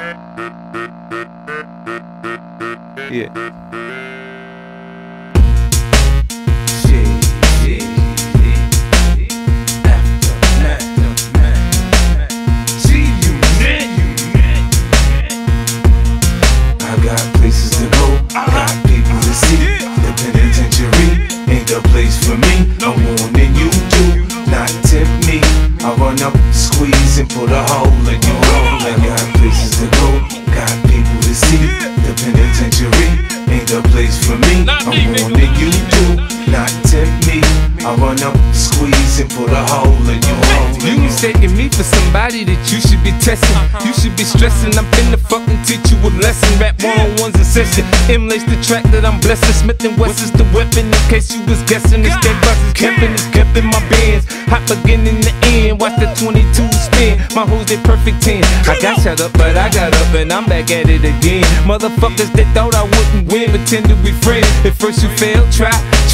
Yeah. For me, I'm warning you do not tempt me. I run up, squeeze, and put a hole in your hole. I got places to go, got people to see. The penitentiary ain't the place for me. I'm warning you do not tempt me. I run up, squeeze, and put a hole in your hole. You mistaking me for somebody that you should be testing. You should be stressing. I'm finna fucking teach you a lesson. Rap one-on-ones in session. Emulates the track that I'm blessing. Smith & Wesson is the weapon. In case you was guessing, it's that box is kept in my bands. Hot again in the end. Watch the 22 spin. My hoes they perfect 10. I got shut up, but I got up and I'm back at it again. Motherfuckers that thought I wouldn't win, pretend to be friends. At first you failed, try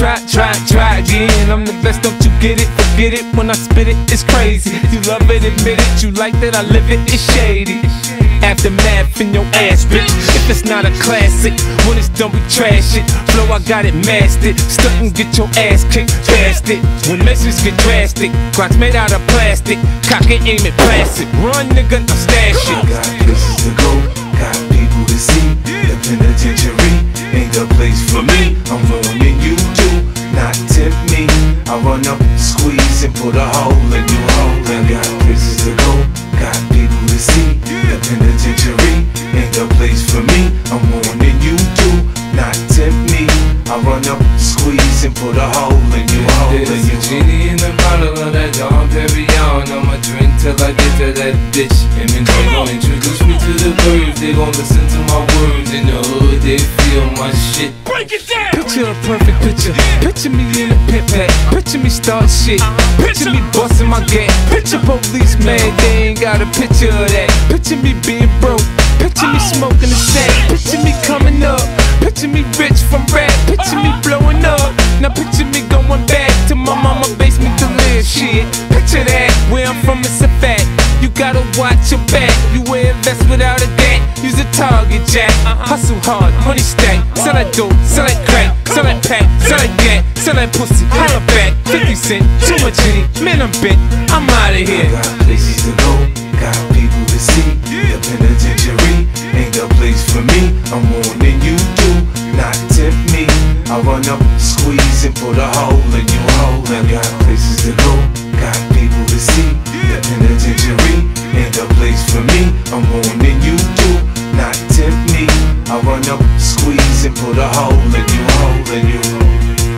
again. I'm the best, don't you get it? Forget it when I spit it, it's crazy. You love it, admit it, you like that I live it, it's shady. Aftermath in your ass, bitch. If it's not a classic, when it's done we trash it. Flow, I got it mastered. Stunt and get your ass kicked past it. When messages get drastic, clocks made out of plastic. Cock and aim it plastic. Run, nigga, I'm stash it. Got places to go, got people to see. The penitentiary ain't the place for me. I'm warning you do not tempt me. I run up, squeeze, and put a hole in your hole. I got places to go, got people to see. The penitentiary ain't the place for me. I'm warning you do not tempt me. I run up, squeeze, and put a hole in your hole. There's a genie in the bottle of that Dom Perignon. I'ma drink till I get to that bitch. And then they gon' introduce me to the birds. They gon' listen to my words. In the hood, they feel my shit. Break it down! Picture a perfect picture. Picture me in a pit pack. Picture me start shit. Picture me busting my gat. Picture police mad, they ain't got a picture of that. Picture me being broke. Picture me smoking a sack. Picture me coming up. Picture me rich from rap. Picture me blowing up. Now picture me going back to my mama basement to live. Shit, picture that. Where I'm from, it's a fact. You gotta watch your back. You wear a vest without a gap. Use a target jack. Hustle hard, money stack. Sell that dope, sell that crack, sell that pack, sell that gat, sell that pussy. Holla back, 50 cent, too much in it. Man, I'm bent. I'm outta here. Got places to go, got people to see. The penitentiary ain't the place for me. I'm warning you do not tempt me. I run up, squeeze, and put a hole in your hole. I got places to go, got people to see. The penitentiary ain't the place for me. I'm warning you do not tempt me. I run up, squeeze, and put a hole in your hole in your hole.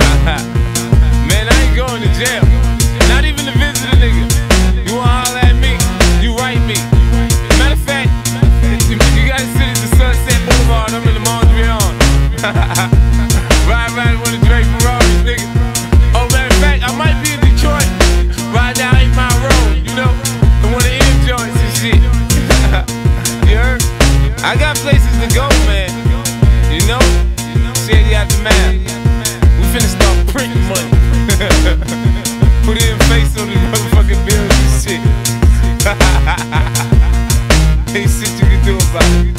Man, I ain't going to jail. Not even to visit a nigga. You wanna holler at me? You write me. Matter of fact, you gotta sit at the Sunset Boulevard. I'm in the Mondrian. Ride with a Drake Ferraris, nigga. Oh, matter of fact, I might be in Detroit. Ride down 8 Mile Road, you know, and one of the M joints and shit. You heard? I got places to go, man. You know? Shady Aftermath. We finna start printing money. Put it in face on these motherfucking bills and shit. Ain't shit you can do about it.